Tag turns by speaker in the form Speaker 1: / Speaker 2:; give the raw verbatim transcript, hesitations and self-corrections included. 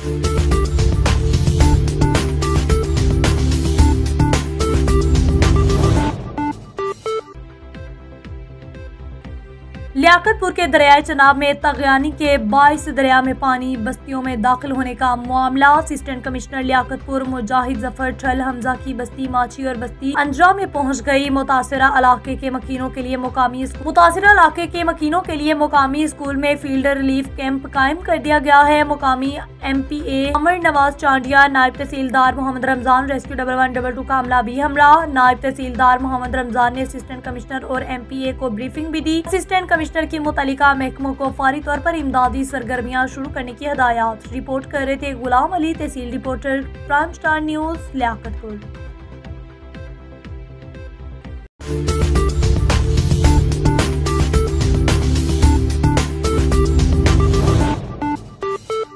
Speaker 1: लियाकतपुर के दरियाए चनाब में तगयानी के बाइस दरिया में पानी बस्तियों में दाखिल होने का मामला। असिस्टेंट कमिश्नर लियाकतपुर मुजाहिद जफर ठल हमजा की बस्ती माची और बस्ती अंजरा में पहुंच गई। मुतासिरा इलाके के मकीनों के लिए मुकामी मुतासिरा इलाके के मकीनों के लिए मुकामी स्कूल में फील्ड रिलीफ कैंप कायम कर दिया गया है। मुकामी M P A Amar Nawaz Chandia, नायब तहसीलदार Mohammad Ramzan, rescue double one double two का अमला भी हमरा। नायब तहसीलदार मोहम्मद रमजान ने असिस्टेंट कमिश्नर और एम पी ए को ब्रीफिंग भी दी। असिस्टेंट कमिश्नर की मुतल्लिका महकमों को फौरी तौर पर इमदादी सरगर्मियां शुरू करने की हिदायत। रिपोर्ट कर रहे थे गुलाम अली, तहसील reporter, prime star news, Liaquatpur.